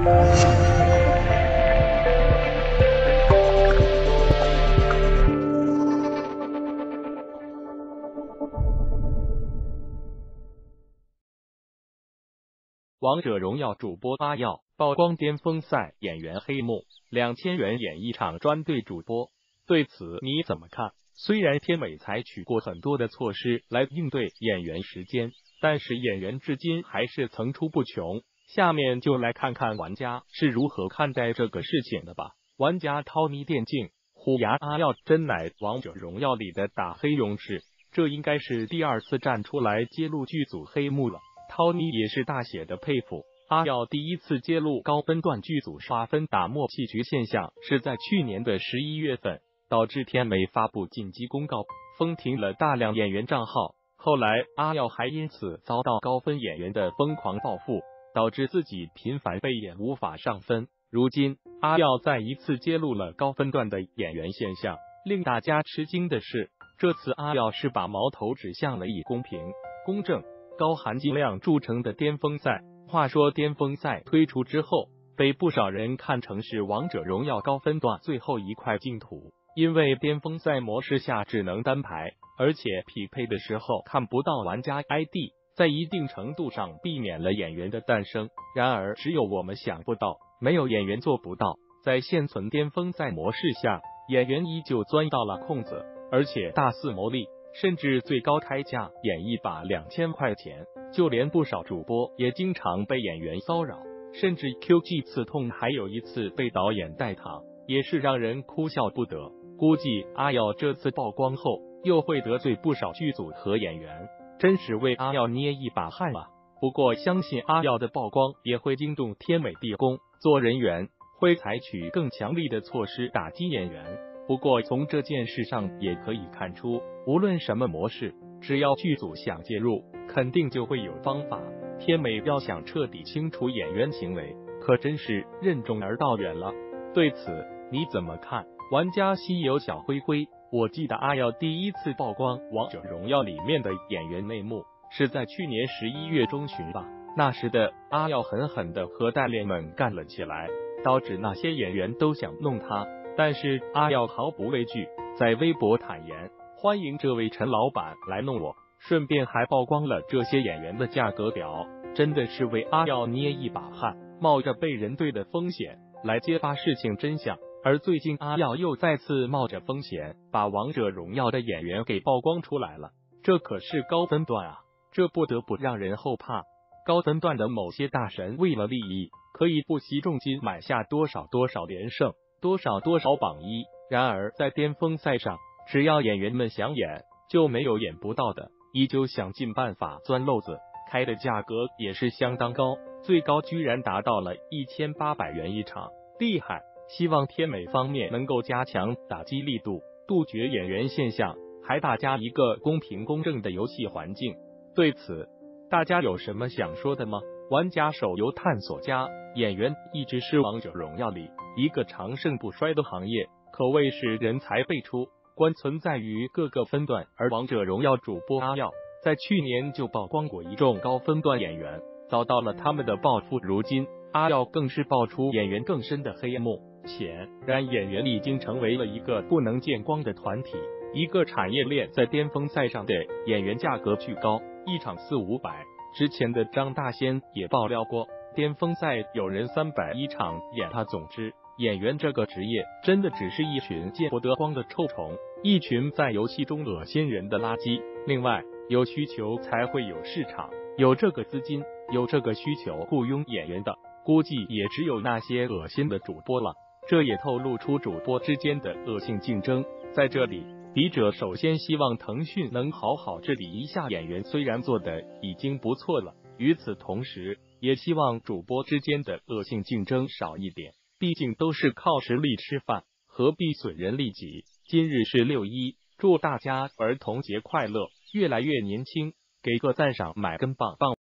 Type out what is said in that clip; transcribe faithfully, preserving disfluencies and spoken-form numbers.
王者荣耀主播阿耀曝光巅峰赛演员黑幕，两千元演一场专对主播，对此你怎么看？虽然天美采取过很多的措施来应对演员时间，但是演员至今还是层出不穷。下面就来看看玩家是如何看待这个事情的吧。玩家涛咪电竞虎牙阿耀真乃王者荣耀里的打黑勇士，这应该是第二次站出来揭露剧组黑幕了。涛咪也是大写的佩服。阿耀第一次揭露高分段剧组刷分打默契局现象是在去年的十一月份，导致天美发布紧急公告，封停了大量演员账号。后来阿耀还因此遭到高分演员的疯狂报复，导致自己频繁被演无法上分。如今阿耀再一次揭露了高分段的演员现象，令大家吃惊的是，这次阿耀是把矛头指向了以公平、公正、高含金量著称的巅峰赛。话说巅峰赛推出之后，被不少人看成是王者荣耀高分段最后一块净土，因为巅峰赛模式下只能单排，而且匹配的时候看不到玩家 I D， 在一定程度上避免了演员的诞生。然而只有我们想不到，没有演员做不到，在现存巅峰赛模式下，演员依旧钻到了空子，而且大肆牟利，甚至最高开价演一把两千块钱。就连不少主播也经常被演员骚扰，甚至 Q G 刺痛，还有一次被导演带糖，也是让人哭笑不得。估计阿耀这次曝光后，又会得罪不少剧组和演员，真是为阿耀捏一把汗啊！不过相信阿耀的曝光也会惊动天美地工作人员，会采取更强力的措施打击演员。不过从这件事上也可以看出，无论什么模式，只要剧组想介入，肯定就会有方法。天美要想彻底清除演员行为，可真是任重而道远了。对此你怎么看？玩家西游小灰灰，我记得阿耀第一次曝光王者荣耀里面的演员内幕是在去年十一月中旬吧，那时的阿耀狠狠的和代练们干了起来，导致那些演员都想弄他，但是阿耀毫不畏惧，在微博坦言欢迎这位陈老板来弄我，顺便还曝光了这些演员的价格表，真的是为阿耀捏一把汗，冒着被人对的风险来揭发事情真相。而最近阿耀又再次冒着风险把王者荣耀的演员给曝光出来了，这可是高分段啊，这不得不让人后怕。高分段的某些大神为了利益，可以不惜重金买下多少多少连胜，多少多少榜一，然而在巅峰赛上，只要演员们想演，就没有演不到的，依旧想尽办法钻漏子，开的价格也是相当高，最高居然达到了一千八百元一场，厉害！希望天美方面能够加强打击力度，杜绝演员现象，还大家一个公平公正的游戏环境。对此，大家有什么想说的吗？玩家手游探索家，演员一直是王者荣耀里一个长盛不衰的行业，可谓是人才辈出，关存在于各个分段。而王者荣耀主播阿耀在去年就曝光过一众高分段演员，遭到了他们的报复。如今阿耀更是爆出演员更深的黑幕，显然演员已经成为了一个不能见光的团体，一个产业链。在巅峰赛上的演员价格巨高，一场四五百。之前的张大仙也爆料过，巅峰赛有人三百一场演他。总之，演员这个职业真的只是一群见不得光的臭虫，一群在游戏中恶心人的垃圾。另外，有需求才会有市场，有这个资金，有这个需求雇佣演员的，估计也只有那些恶心的主播了。这也透露出主播之间的恶性竞争。在这里，笔者首先希望腾讯能好好治理一下演员，虽然做的已经不错了，与此同时，也希望主播之间的恶性竞争少一点，毕竟都是靠实力吃饭，何必损人利己。今日是六一，祝大家儿童节快乐，越来越年轻，给个赞赏，买根棒棒。